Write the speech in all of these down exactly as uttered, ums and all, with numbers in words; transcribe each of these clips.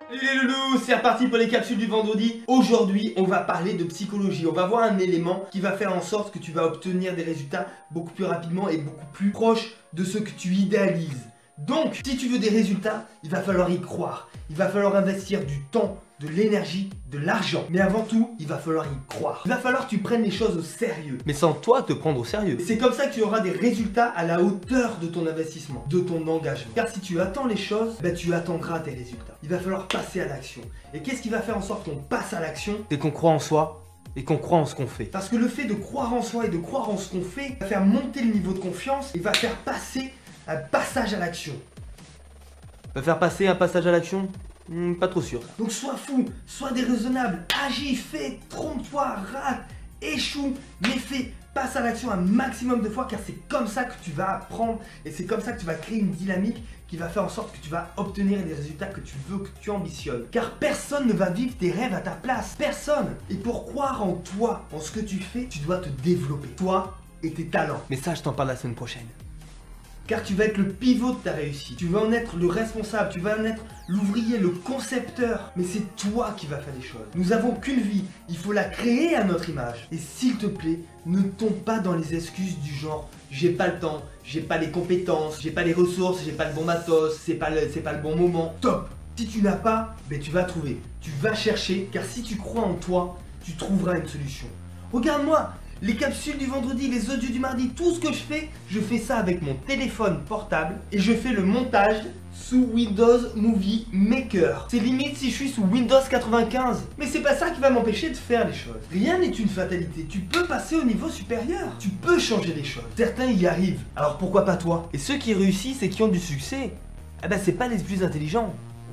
Les loulous, c'est reparti pour les capsules du vendredi. Aujourd'hui, on va parler de psychologie. On va voir un élément qui va faire en sorte que tu vas obtenir des résultats beaucoup plus rapidement et beaucoup plus proches de ce que tu idéalises. Donc, si tu veux des résultats, il va falloir y croire. Il va falloir investir du temps, de l'énergie, de l'argent. Mais avant tout, il va falloir y croire. Il va falloir que tu prennes les choses au sérieux. Mais sans toi te prendre au sérieux. C'est comme ça que tu auras des résultats à la hauteur de ton investissement, de ton engagement. Car si tu attends les choses, ben tu attendras tes résultats. Il va falloir passer à l'action. Et qu'est-ce qui va faire en sorte qu'on passe à l'action? C'est qu'on croit en soi et qu'on croit en ce qu'on fait. Parce que le fait de croire en soi et de croire en ce qu'on fait va faire monter le niveau de confiance et va faire passer un passage à l'action. Va faire passer un passage à l'action? Hmm, pas trop sûr. Donc sois fou, sois déraisonnable, agis, fais, trompe-toi, rate, échoue, mais fais, passe à l'action un maximum de fois car c'est comme ça que tu vas apprendre et c'est comme ça que tu vas créer une dynamique qui va faire en sorte que tu vas obtenir les résultats que tu veux, que tu ambitionnes. Car personne ne va vivre tes rêves à ta place, personne. Et pour croire en toi, en ce que tu fais, tu dois te développer, toi et tes talents. Mais ça, je t'en parle la semaine prochaine. Car tu vas être le pivot de ta réussite, tu vas en être le responsable, tu vas en être l'ouvrier, le concepteur. Mais c'est toi qui vas faire les choses. Nous avons qu'une vie, il faut la créer à notre image. Et s'il te plaît, ne tombe pas dans les excuses du genre j'ai pas le temps, j'ai pas les compétences, j'ai pas les ressources, j'ai pas le bon matos, c'est pas le, c'est pas le bon moment. Top! Si tu n'as pas, ben tu vas trouver, tu vas chercher, car si tu crois en toi, tu trouveras une solution. Regarde-moi! Les capsules du vendredi, les audios du mardi, tout ce que je fais, je fais ça avec mon téléphone portable et je fais le montage sous Windows Movie Maker. C'est limite si je suis sous Windows quatre-vingt-quinze. Mais c'est pas ça qui va m'empêcher de faire les choses. Rien n'est une fatalité, tu peux passer au niveau supérieur. Tu peux changer les choses. Certains y arrivent, alors pourquoi pas toi? Et ceux qui réussissent et qui ont du succès, eh ben c'est pas les plus intelligents.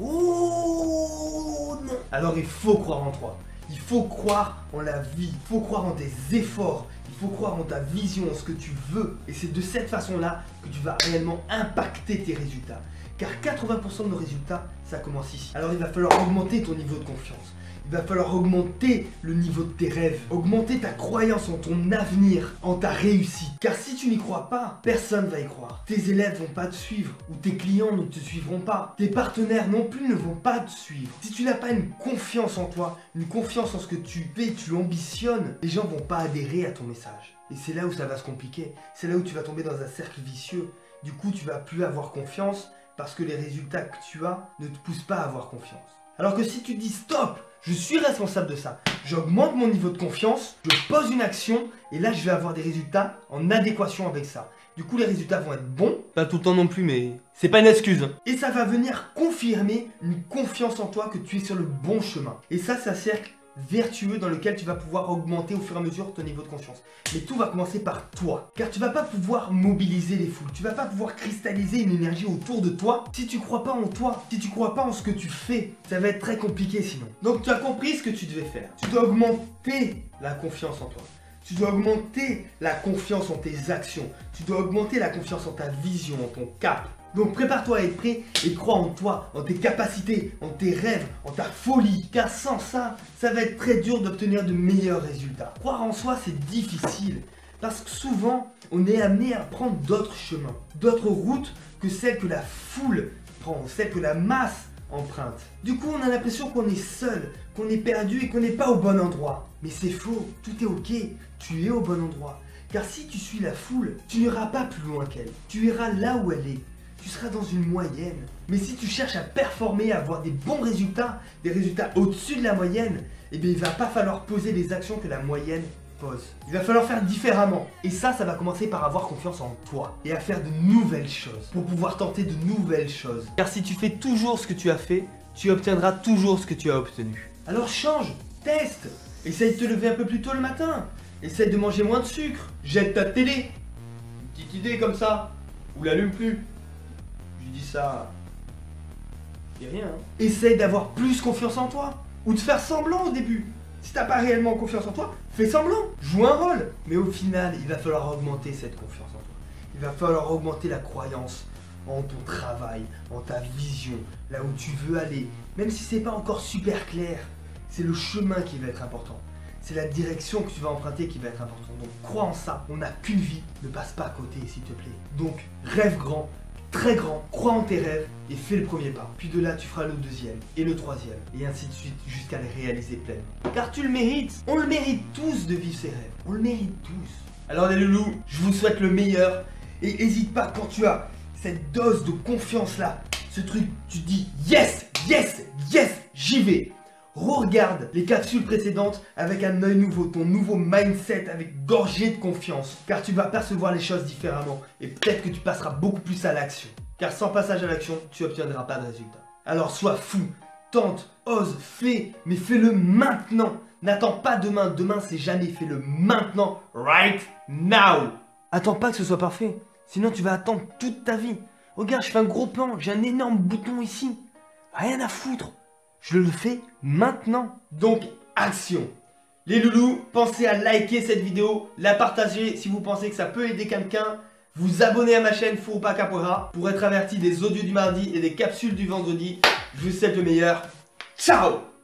Oh non. Alors il faut croire en toi. Il faut croire en la vie, il faut croire en tes efforts, il faut croire en ta vision, en ce que tu veux. Et c'est de cette façon-là que tu vas réellement impacter tes résultats. Car quatre-vingts pour cent de nos résultats, ça commence ici. Alors il va falloir augmenter ton niveau de confiance. Il va falloir augmenter le niveau de tes rêves, augmenter ta croyance en ton avenir, en ta réussite. Car si tu n'y crois pas, personne ne va y croire. Tes élèves vont pas te suivre, ou tes clients ne te suivront pas. Tes partenaires non plus ne vont pas te suivre. Si tu n'as pas une confiance en toi, une confiance en ce que tu fais, tu ambitionnes, les gens vont pas adhérer à ton message. Et c'est là où ça va se compliquer. C'est là où tu vas tomber dans un cercle vicieux. Du coup, tu vas plus avoir confiance parce que les résultats que tu as ne te poussent pas à avoir confiance. Alors que si tu dis stop, je suis responsable de ça, j'augmente mon niveau de confiance, je pose une action et là je vais avoir des résultats en adéquation avec ça. Du coup les résultats vont être bons, pas tout le temps non plus mais c'est pas une excuse. Et ça va venir confirmer une confiance en toi que tu es sur le bon chemin. Et ça c'est un cercle vertueux dans lequel tu vas pouvoir augmenter au fur et à mesure ton niveau de confiance. Mais tout va commencer par toi. Car tu vas pas pouvoir mobiliser les foules, tu vas pas pouvoir cristalliser une énergie autour de toi si tu crois pas en toi, si tu crois pas en ce que tu fais. Ça va être très compliqué sinon. Donc tu as compris ce que tu devais faire. Tu dois augmenter la confiance en toi. Tu dois augmenter la confiance en tes actions. Tu dois augmenter la confiance en ta vision, en ton cap. Donc prépare-toi à être prêt et crois en toi, en tes capacités, en tes rêves, en ta folie. Car sans ça, ça va être très dur d'obtenir de meilleurs résultats. Croire en soi, c'est difficile. Parce que souvent, on est amené à prendre d'autres chemins, d'autres routes que celles que la foule prend, celles que la masse emprunte. Du coup, on a l'impression qu'on est seul, qu'on est perdu et qu'on n'est pas au bon endroit. Mais c'est faux, tout est ok, tu es au bon endroit. Car si tu suis la foule, tu n'iras pas plus loin qu'elle. Tu iras là où elle est. Tu seras dans une moyenne. Mais si tu cherches à performer, à avoir des bons résultats, des résultats au-dessus de la moyenne, eh bien il va pas falloir poser les actions que la moyenne pose. Il va falloir faire différemment. Et ça, ça va commencer par avoir confiance en toi et à faire de nouvelles choses pour pouvoir tenter de nouvelles choses. Car si tu fais toujours ce que tu as fait, tu obtiendras toujours ce que tu as obtenu. Alors change, teste, essaye de te lever un peu plus tôt le matin, essaye de manger moins de sucre, jette ta télé. Une petite idée comme ça, ou l'allume plus. Je dis ça, c'est rien. Hein. Essaye d'avoir plus confiance en toi, ou de faire semblant au début. Si t'as pas réellement confiance en toi, fais semblant, joue un rôle. Mais au final, il va falloir augmenter cette confiance en toi. Il va falloir augmenter la croyance en ton travail, en ta vision, là où tu veux aller. Même si c'est pas encore super clair, c'est le chemin qui va être important. C'est la direction que tu vas emprunter qui va être importante. Donc crois en ça, on n'a qu'une vie, ne passe pas à côté s'il te plaît. Donc rêve grand, très grand, crois en tes rêves et fais le premier pas. Puis de là, tu feras le deuxième et le troisième et ainsi de suite jusqu'à les réaliser pleinement. Car tu le mérites. On le mérite tous de vivre ses rêves. On le mérite tous. Alors les loulous, je vous souhaite le meilleur et n'hésite pas quand tu as cette dose de confiance là, ce truc, tu te dis yes, yes, yes, j'y vais. Regarde les capsules précédentes avec un œil nouveau, ton nouveau mindset avec gorgé de confiance. Car tu vas percevoir les choses différemment et peut-être que tu passeras beaucoup plus à l'action. Car sans passage à l'action, tu n'obtiendras pas de résultat. Alors sois fou, tente, ose, fais, mais fais-le maintenant. N'attends pas demain, demain c'est jamais, fais-le maintenant, right now. Attends pas que ce soit parfait, sinon tu vas attendre toute ta vie. Regarde, je fais un gros plan, j'ai un énorme bouton ici. Rien à foutre. Je le fais maintenant. Donc, action. Les loulous, pensez à liker cette vidéo, la partager si vous pensez que ça peut aider quelqu'un. Vous abonner à ma chaîne Furupa Capoeira pour être averti des audios du mardi et des capsules du vendredi. Je vous souhaite le meilleur. Ciao!